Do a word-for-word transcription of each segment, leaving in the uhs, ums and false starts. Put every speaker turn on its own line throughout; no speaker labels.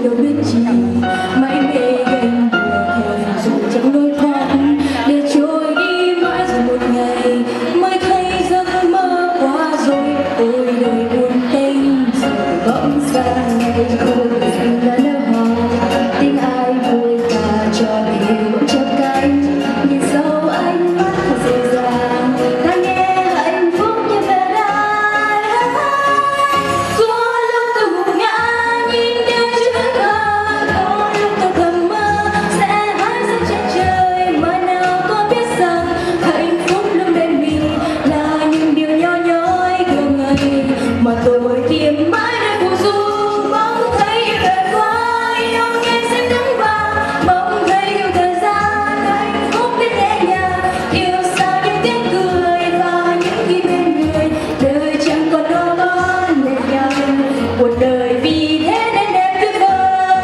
đâu biết chi mãi mê ganh đùa theo hình dung chẳng lối thoát để trôi đi mãi rồi một ngày mới thấy giấc mơ qua rồi. Ôi đời buồn tênh rồi bỗng ra ngày khôi tình đã nở hoa tiếng ai vui cả cho tình yêu bỗng chớp cánh nhìn sâu ánh mắt thật dịu dàng ta nghe hạnh phúc như về đây. Có lúc tôi gục ngã nhìn theo chữ thơ, có lúc tôi thầm mơ sẽ hái sắc trên trời mà nào có biết rằng hạnh phúc luôn bên mình là những điều nhỏ nhói thường ngày mà tôi tìm mãi để phù du. Bỗng thấy yêu đời quá yêu nghe xanh nắng vàng, bỗng thấy yêu thời gian hạnh phúc đến nhẹ nhàng yêu sao những tiếng cười và những khi bên người đời chẳng còn lo toan mệt nhọc cuộc đời vì thế nên đẹp tuyệt vời.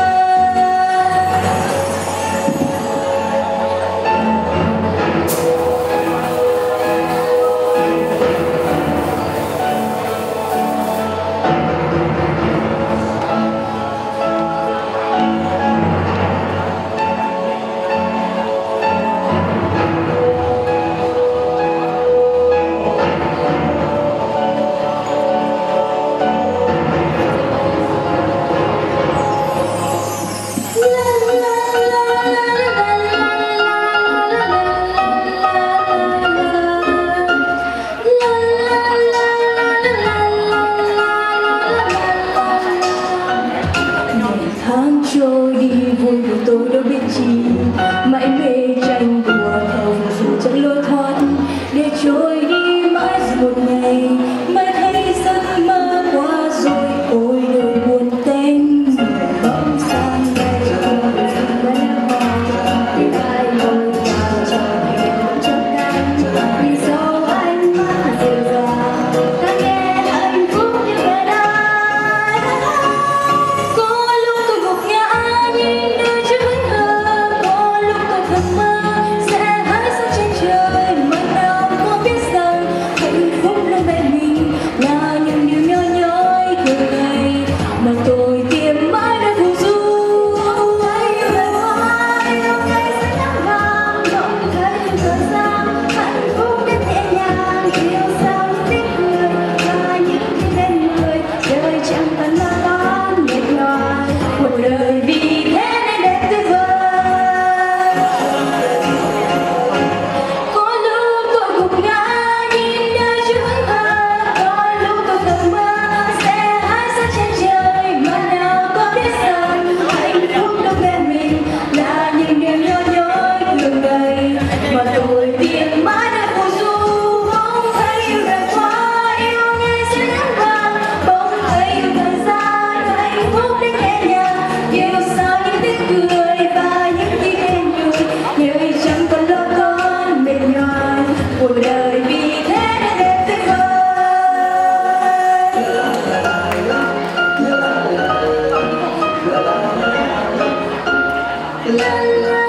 Tháng trôi đi vui của tôi đâu biết chi mãi mê tranh đùa theo dù chẳng lối thoát để trôi đi mãi rồi một ngày mới thấy giấc mơ qua rồi. Ôi đời buồn tênh bỗng sang ngày không vẫn hoa tiếng ai ngồi vào cho em chớp cánh vì sao ánh mắt dịu dàng ta nghe hạnh phúc như về đây. Có lúc tôi gục ngã nhìn đôi chữ thơ, có lúc tôi thầm mơ sẽ hái sắc trên trời mà nào có biết rằng hạnh phúc luôn bên mình là những điều nhỏ nhói thường ngày mà tôi tìm mãi để phù du. Thấy yêu đời quá yêu ngày xanh nắng vàng, bỗng thấy yêu thời gian hạnh phúc đến nhẹ nhàng yêu sao những tiếng cười và những khi bên người đời chẳng cần lo toan mệt nhọc cuộc đời vì thế nên đẹp tuyệt vời. Có lúc tôi gục ngã nhìn nơi chữ thơ, có lúc tôi thầm mơ sẽ hái sắc trên trời mà nào có biết rằng hạnh phúc đâu bên mình là những điều nhỏ nhói thường ngày mà tôi tìm mãi để phù du. Bỗng thấy yêu đời quá yêu nghe xanh nắng vàng, bỗng thấy yêu thời gian hạnh phúc đến nhẹ nhàng yêu sao những tiếng cười và những khi bên người người chẳng còn lo toan mệt nhọc cuộc đời vì thế nên đẹp tuyệt vời. La la